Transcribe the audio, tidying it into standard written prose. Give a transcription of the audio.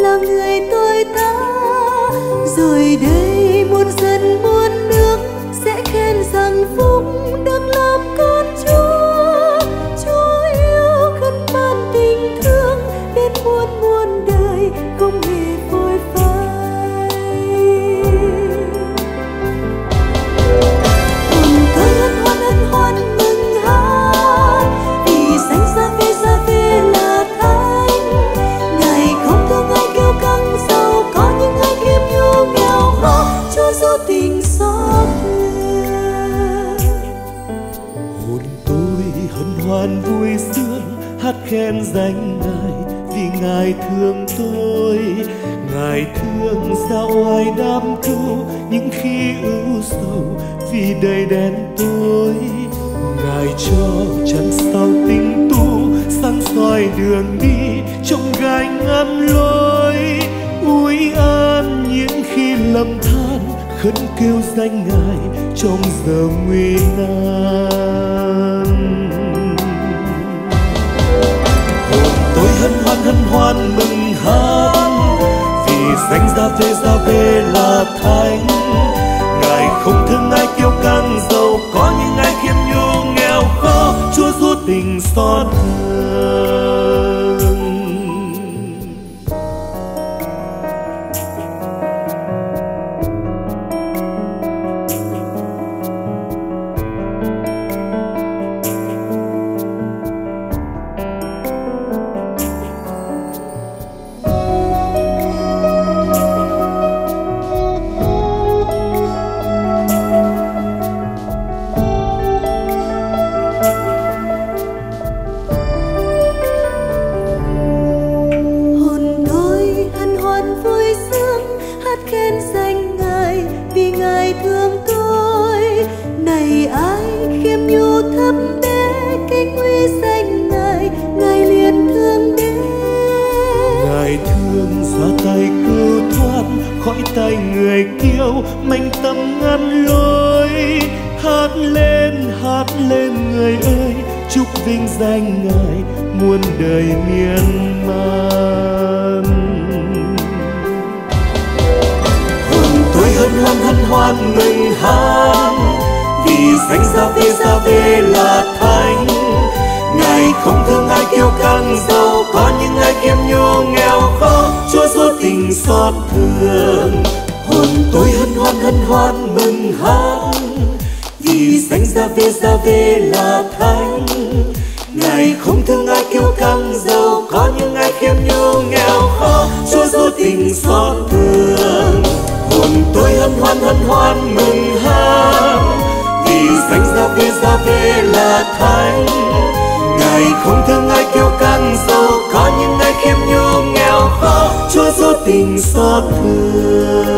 là người tôi ta. Rồi đây muôn dân muôn nước sẽ khen rằng phúc đấng làm con Chúa. Chúa yêu khấn ban tình thương đến muôn muôn đời không hề phôi phai. Hồn tôi hân hoan mừng hát vì sánh ra về là Thánh. Ngài không thương ai kiêu căng giàu có, những ai khiêm nhu nghèo khó Chúa dấu tình xót thương. Hồn tôi hân hoan vui sướng hát khen danh Ngài vì Ngài thương tôi. Ngài thương sao oai đam cứu những khi ưu sầu vì đầy đen tối. Ngài cho chắn sao tinh tu sáng soi đường đi trong gai ngăn lối. Ui an những khi lầm than khấn kêu danh Ngài trong giờ nguy nan. Hồn tôi hân hoan mừng hát vì danh Gia-vê là Thánh. Ngài không thương ai kiêu căng giàu có, những ai khiêm nhu nghèo khó Chúa rút tình xót thương. Khỏi tay người kiêu manh tâm ngăn lối. Hát lên người ơi, chúc vinh danh Ngài muôn đời miên man. Hồn tôi hân hoan mừng hát vì danh Gia-vê là Thánh. Ngài không thương ai kiêu căng giàu có, những ai khiêm nhu nghèo khó Chúa rút tình xót thương. Hồn tôi hân hoan mừng hát vì danh Gia-vê là Thánh. Ngài không thương ai kiêu căng giàu có, những ai khiêm nhu nghèo khó Chúa rút tình xót thương. Hồn tôi hân hoan mừng hát vì danh Gia-vê là Thánh. Ngài không thương ai kiêu căng giàu có, những ai khiêm nhu nghèo khó Chúa rút tình xót thương.